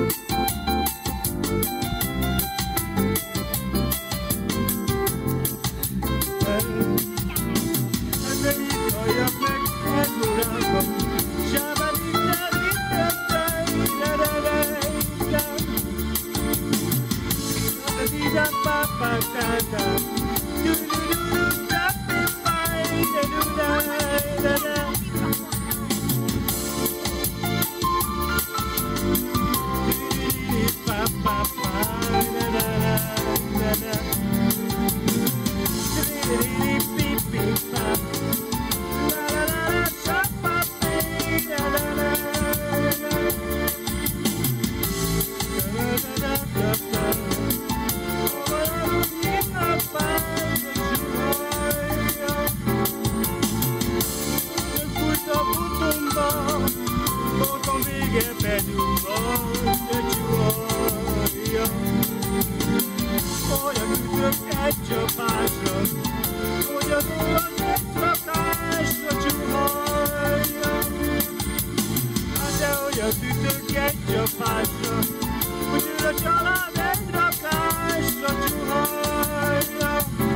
Olyan ütök egy csapásra, hogy az olasz egy rakásra csuhalja. Hát de olyat ütök egy csapásra, hogy ő a család egy rakásra csuhalja.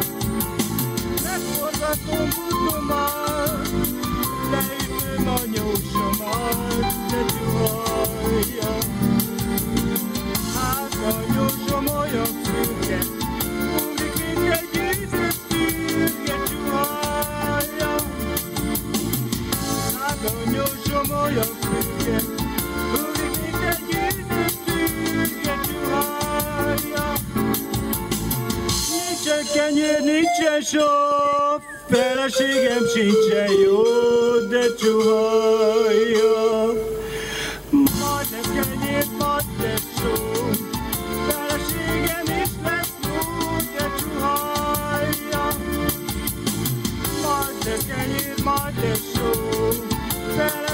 Megforgatom butomat, leütöm a nyósomat, de csuhalja. Hát a nyósom olyan szürke, múlik, mint egy ízett fürge csuhalja. Hát a nyósom olyan szürke, múlik, mint egy ízett fürge csuhalja. Nincsen kenyér, nincsen só, feleségem sincsen jó, de csuhalja. Majdnem kenyér, majdnem só, feleségem is lesz jó, de csuhalja. Majdnem kenyér, majdnem só,